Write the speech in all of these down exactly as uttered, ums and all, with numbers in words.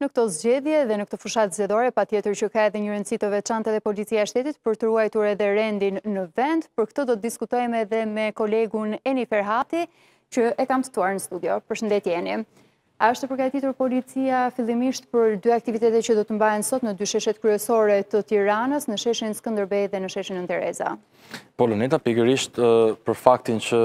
Në këto zgjedhje dhe në këtë fushatë zgjedhore, patjetër që ka edhe një rëndësi të veçantë edhe policia e shtetit për të ruajtur edhe rendin në vend. Për këtë do të diskutojmë edhe me kolegun Eni Ferhati, që e kam të tuar në studio. Përshëndetje Eni. A është përgatitur policia fillimisht për dy aktivitete që do të mbahen sot në dy sheshet kryesore të Tiranës, në sheshin Skënderbej dhe në sheshin Nën Tereza? Po, Loneta, pikërisht për faktin që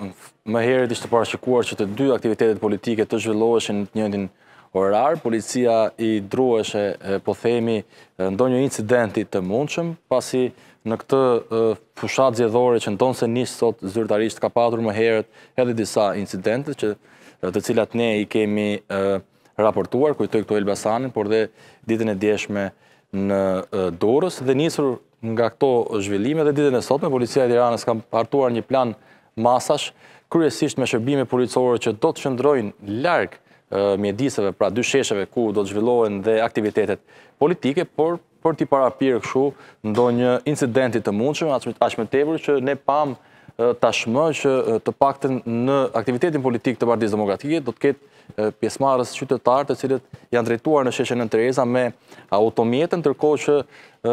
më herët ishte parashikuar që të dy aktivitetet politike të zhvilloheshin në të njëjtin orar, policia i drueshe, po themi, ndonjë incidenti të mundshëm, pasi në këtë fushatë zgjedhore që ndonë se nisë sot zyrtarisht ka patur më herët edhe disa incidente që të cilat ne i kemi raportuar, kujtoj këto Elbasanin, por dhe ditën e djeshme në Durrës, dhe nisur nga këto zhvillime dhe ditën e sotme, policia e Tiranës ka hartuar një plan masash, kryesisht me shërbime policore që do të qëndrojnë larg mjediseve, pra dy shesheve ku do të zhvillohen dhe aktivitetet politike, por për t'i parapirë kështu ndonjë incidenti të mundshëm, aq më tepër që ne pam tashmë që të paktën në aktivitetin politik të Partisë Demokratike do të ketë pjesëmarrës qytetarë të cilët janë drejtuar në sheshin Nën Tereza me automjetën, ndërkohë që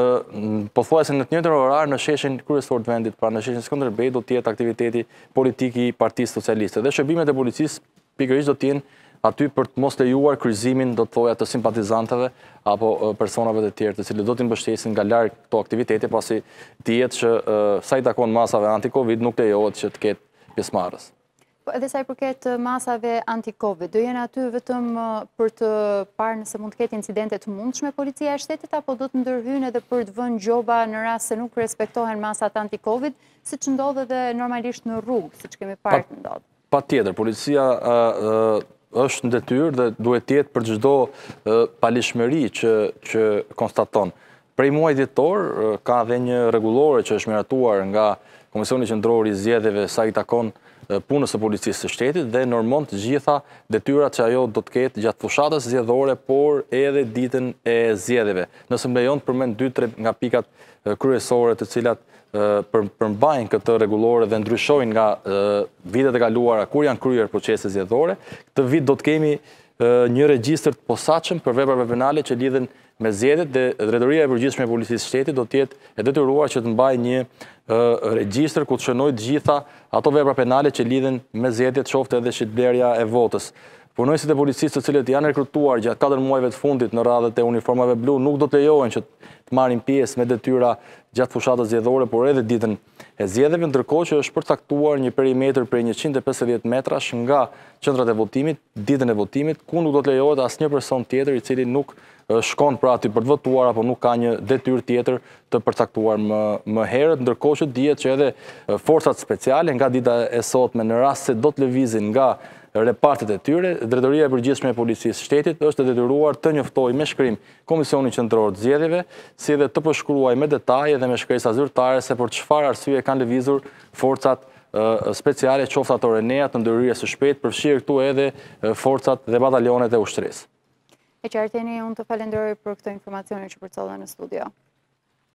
pothuajse në të njëjtin orar në sheshin kryesor të vendit, pra në sheshin Skënderbej, do të jetë aktiviteti politik i Partisë Socialiste. Dhe shërbimet e policisë pikërisht do të jenë aty për të mos lejuar kryqëzimin, do të thoja, të simpatizantëve apo personave të tjerë të cilët do t'i mbështesin nga larg këto aktivitete, pasi dihet që sa i takon masave anti-Covid nuk lejohet që të ketë pjesëmarrës. Po edhe sa i përket masave anti-Covid, do jenë aty vetëm për të parë nëse mund të ketë incidente të mundshme policia e shtetit, apo do të ndërhyjnë edhe për të vënë gjoba në rast se nuk respektohen masat anti-Covid, siç ndodh edhe normalisht në rrugë, siç kemi parë të ndodh? Patjetër, policia është në detyrë dhe duhet të jetë për çdo palishmëri që që konstaton. Prej muajit dhjetor ka dhe një rregullore që është miratuar nga Komisioni Qendror i Zgjedhjeve sa i takon punës së policisë së shtetit dhe normon të gjitha detyrat që ajo do të ketë gjatë fushatës zgjedhore, por edhe ditën e zgjedhjeve. Nëse më lejon të përmend dy tre nga pikat kryesore të cilat përmbajnë këtë rregullore dhe ndryshojnë nga vitet e kaluara kur janë kryer procese zgjedhore. Këtë vit do të kemi një regjistër të posaçëm për veprat penale që lidhen me zgjedhjet dhe Drejtoria e Përgjithshme e Policisë së Shtetit do të jetë e detyruar që të mbajë një regjistër ku të shënojë të gjitha ato vepra penale që lidhen me zgjedhjet, qoftë edhe shitblerja e votës. Punojësit e policisë të cilët janë rekrutuar gjatë katër muajve të fundit në radhët e uniformave blu nuk do të lejohen që të marrin pjesë me detyra gjatë fushatës zgjedhore, por edhe ditën e zgjedhjeve, ndërkohë që është përcaktuar një perimetër prej njëqind e pesëdhjetë metrash nga qendrat e votimit, ditën e votimit, ku nuk do të lejohet asnjë person tjetër i cili nuk shkon pra aty për të votuar apo nuk ka një detyrë tjetër të përcaktuar më, më herët, ndërkohë që dihet që edhe forcat speciale nga dita e sotme në rast se do të lëvizin nga repartet e tyre, Drejtoria e Përgjithshme e Policisë së Shtetit është e detyruar të njoftojë me shkrim Komisionin Qendror të Zgjedhjeve, si edhe të përshkruajë me detaje dhe me shkresa zyrtare se për çfarë arsye kanë lëvizur forcat speciale, qoftë ato Renea të ndërhyrjes së shpejtë, përfshirë këtu edhe forcat dhe batalionet e ushtrisë. E qartë, Eni, unë të falenderoj për këtë informacione që përcolla në studio.